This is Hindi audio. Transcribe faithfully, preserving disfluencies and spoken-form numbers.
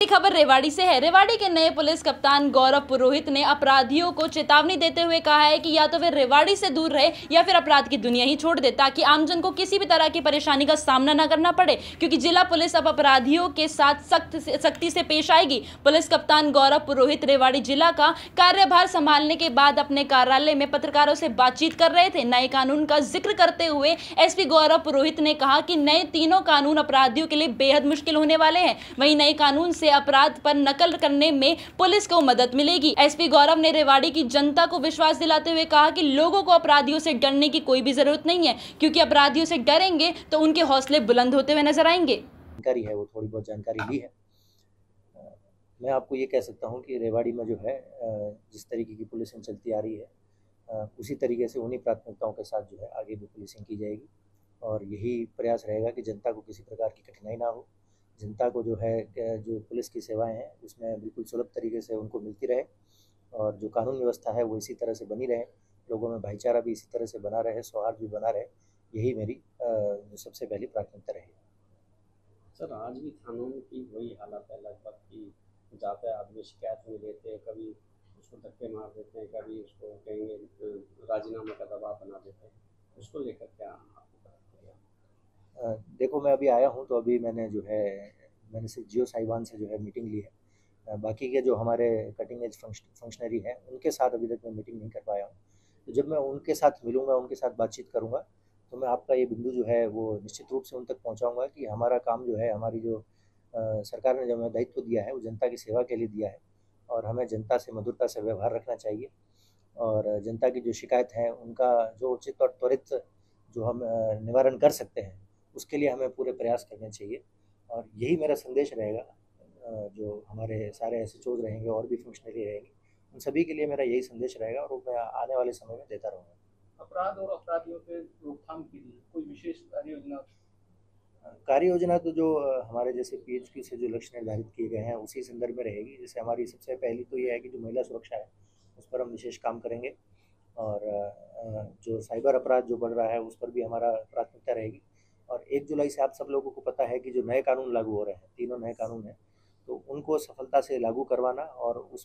खबर रेवाड़ी से है। रेवाड़ी के नए पुलिस कप्तान गौरव पुरोहित ने अपराधियों को चेतावनी देते हुए कहा है कि या तो वे रेवाड़ी से दूर रहे या फिर अपराध की दुनिया ही छोड़ दे, ताकि आमजन को किसी भी तरह की परेशानी का सामना न करना पड़े, क्योंकि जिला पुलिस अब अपराधियों के साथ सख्त सख्ती से पेश आएगी। पुलिस कप्तान गौरव पुरोहित रेवाड़ी जिला का कार्यभार संभालने के बाद अपने कार्यालय में पत्रकारों से बातचीत कर रहे थे। नए कानून का जिक्र करते हुए एसपी गौरव पुरोहित ने कहा कि नए तीनों कानून अपराधियों के लिए बेहद मुश्किल होने वाले हैं। वहीं नए कानून से अपराध पर नकल करने में पुलिस को मदद मिलेगी। एसपी गौरव ने रेवाड़ी की जनता को विश्वास दिलाते हुए कहा कि लोगों को अपराधियों से डरने की कोई भी जरूरत नहीं है, क्योंकि अपराधियों से डरेंगे तो उनके हौसले बुलंद होते हुए नजर आएंगे। जानकारी है वो थोड़ी बहुत जानकारी ली है। मैं आपको ये कह सकता हूँ कि रेवाड़ी में जो है जिस तरीके की पुलिसिंग चलती आ रही है उसी तरीके से उन्हीं प्राथमिकताओं के साथ जो है आगे भी पुलिसिंग की जाएगी, और यही प्रयास रहेगा कि जनता को किसी प्रकार की कठिनाई ना हो। जनता को जो है जो पुलिस की सेवाएं हैं उसमें बिल्कुल सुलभ तरीके से उनको मिलती रहे, और जो कानून व्यवस्था है वो इसी तरह से बनी रहे, लोगों में भाईचारा भी इसी तरह से बना रहे, सौहार्द भी बना रहे। यही मेरी जो सबसे पहली प्राथमिकता रहेगी। सर, आज भी थानों की वही हालत है लगभग कि जाते आदमी शिकायत में देते हैं, कभी उसको धक्के मार देते हैं, कभी उसको कहेंगे राजीनामे का दबाव बना देते हैं। उसको लेकर क्या आपको प्रतिक्रिया? देखो, मैं अभी आया हूँ तो अभी मैंने जो है मैंने सिर्फ जियो साहिबान से जो है मीटिंग ली है। बाकी के जो हमारे कटिंग एज फंक्शनरी हैं उनके साथ अभी तक मैं मीटिंग नहीं कर पाया हूँ। तो जब मैं उनके साथ मिलूँगा, उनके साथ बातचीत करूँगा, तो मैं आपका ये बिंदु जो है वो निश्चित रूप से उन तक पहुँचाऊँगा कि हमारा काम जो है, हमारी जो आ, सरकार ने जो हमें दायित्व दिया है वो जनता की सेवा के लिए दिया है, और हमें जनता से मधुरता से व्यवहार रखना चाहिए, और जनता की जो शिकायत है उनका जो उचित और त्वरित जो हम निवारण कर सकते हैं उसके लिए हमें पूरे प्रयास करने चाहिए। और यही मेरा संदेश रहेगा, जो हमारे सारे एस एच ओज रहेंगे और भी फंक्शनरी रहेंगे, उन सभी के लिए मेरा यही संदेश रहेगा, और वो मैं आने वाले समय में देता रहूँगा। अपराध और अपराधियों के रोकथाम के लिए कोई विशेष कार्य योजना? कार्य योजना तो जो हमारे जैसे पी एच क्यू से जो लक्ष्य निर्धारित किए गए हैं उसी संदर्भ में रहेगी। जैसे हमारी सबसे पहली तो ये है कि जो महिला सुरक्षा है उस पर हम विशेष काम करेंगे, और जो साइबर अपराध जो बढ़ रहा है उस पर भी हमारा प्राथमिकता रहेगी। और एक जुलाई से आप सब लोगों को पता है कि जो नए कानून लागू हो रहे हैं, तीनों नए कानून हैं, तो उनको सफलता से लागू करवाना और उस